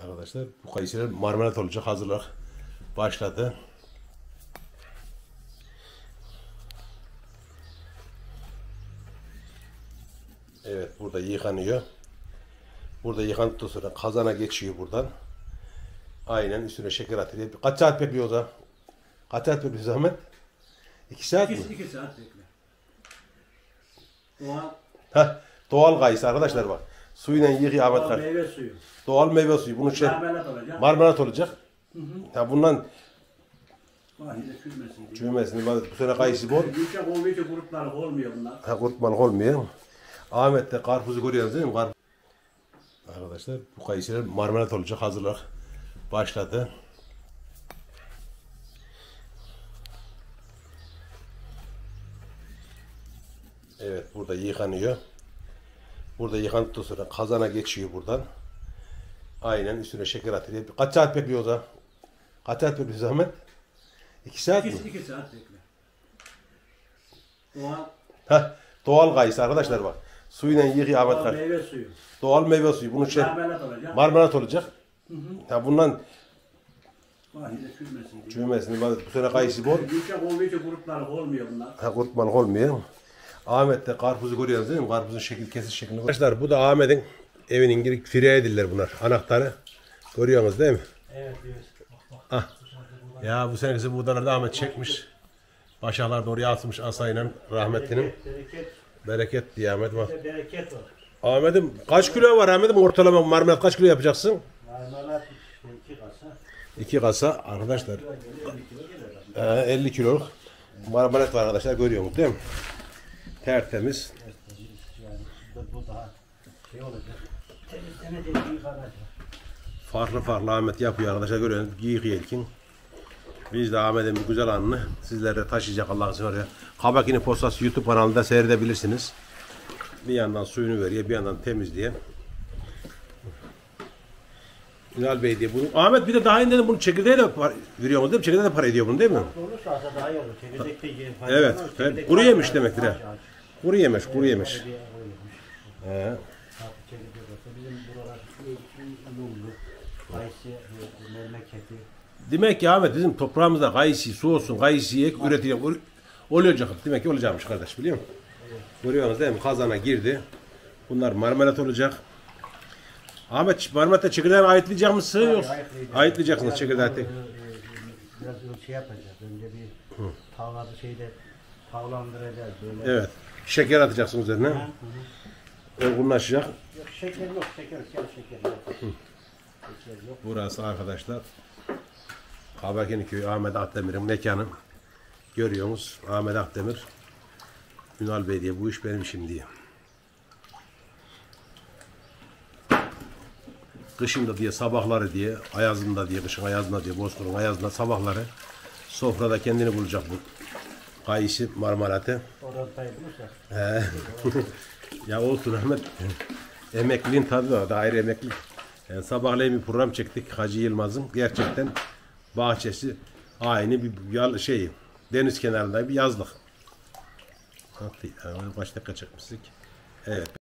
Arkadaşlar bu kayısılar marmelat olacak, hazırlar başladı. Evet, burada yıkanıyor. Burada yıkandıktan sonra kazana geçiyor buradan. Aynen üstüne şeker atıyor. Kaç saat bekliyor o zaman? Kaç saat bekliyor Ahmet? 2 saat mi? 2 saat bekle. Doğal. Heh, doğal kayısı arkadaşlar bak. Suyla yıkıyor Ahmet. Doğal meyve suyu. Doğal meyve suyu. Bunun şey Marmelat olacak. marmelat olacak. Ya bundan Çürümesin diye. çürümesini bu sene kayısı bol. Yumuşak olduğu için kurutmalık olmuyor bunlar. Ha, kurutmalık olmuyor. Ahmet de karpuzu görüyorsunuz değil mi? Arkadaşlar bu kayısılar marmelat olacak, hazırlar başladı. Evet, burada yıkanıyor. Burada yıkandıktan sonra kazana geçiyor buradan. Aynen üstüne şeker atıyor. Kaç saat bekliyor o zaman? Kaç saat bekliyor Ahmet? 2 saat mi? 2 saat bekle. Doğal. Heh, doğal kayısı arkadaşlar bak. Suyla yıkıyor Ahmet. Doğal meyve suyu. Doğal meyve suyu. Bunun şey Marmelat olacak. marmelat olacak. Ya bundan Çürümesin diye. çürümesini bu sene kayısı bol. Yumuşak olduğu için kurutmalık olmuyor bunlar. Ha, kurutmalık olmuyor. Ahmet de karpuzu görüyorsunuz değil mi? Karpuzun kesiş şeklini. Arkadaşlar bu da Ahmet'in evinin girip fire ediller bunlar. Anahtarı. Görüyorsunuz değil mi? Evet, evet. Ah. Ya bu seneki buğdaları da Ahmet çekmiş. Başaklar da oraya asmış asayla rahmetlinin. Bereket diye Ahmet var. Bereket var. Ahmet'im kaç kilo var Ahmet'im? Ortalama marmelat kaç kilo yapacaksın? Marmelat 2 kasa. 2 kasa arkadaşlar. 50 kiloluk marmelat var arkadaşlar, görüyor musunuz değil mi? Tertemiz. Yani bu daha şey olacak. Temizlenecek, yıkanacak. Farklı Ahmet yapıyor arkadaşlar, görüyorsunuz. Yıkayırken. Biz de Ahmet'in bir güzel anını sizlere taşıyacak Allah'ın izniyle. Kabakini Postası YouTube kanalında seyredebilirsiniz. Bir yandan suyunu veriyor, bir yandan temizliyor. Ünal Bey diye bunu. Ahmet bir de daha önce bunu çekirdeğe de veriyor mu değil mi? Çekirdeğe de para ediyor bunu değil mi? Olursa daha iyi olur. Çekirdek de yiyin. Evet. Kuru yemiş demektir ha. Kuru yemiş. He. Bizim buralar Lullu, Kayısı, memleketi. Demek ki Ahmet bizim toprağımızda kayısı, su olsun, kayısı ek üretiyor. Olacak. Demek ki olacakmış kardeş, biliyor musun? Görüyorsunuz değil mi? Kazana girdi. Bunlar marmelat olacak. Ahmet marmelatta çekirdeğini ayıtlayacak mısın? Yoksa ayıtlayacaksınız çekirdeği. Biraz şey yapacağız. Önce bir tavladı tavlandıracağız böyle. Evet. Şeker atacaksın üzerine. Olgunlaşacak. Yok şeker yok. Şeker yok. Şeker yok. Burası arkadaşlar Kabakeni Köyü, Ahmet Akdemir'in mekanı. Görüyorsunuz Ahmet Akdemir. Ünal Bey diye bu iş benim işim diye. Kışında diye, sabahları diye, ayazında diye, kışın ayazında diye, bozkırın ayazında sabahları sofrada kendini bulacak bu kayısı marmelatı. Orantayı bulursak. Ya olsun Ahmet. Emekliliğin tadı da, daha ayrı emeklilik. Yani sabahleyin bir program çektik Hacı Yılmaz'ın. Gerçekten bahçesi aynı bir deniz kenarında bir yazlık. Kaç dakika çekmiştik. Evet.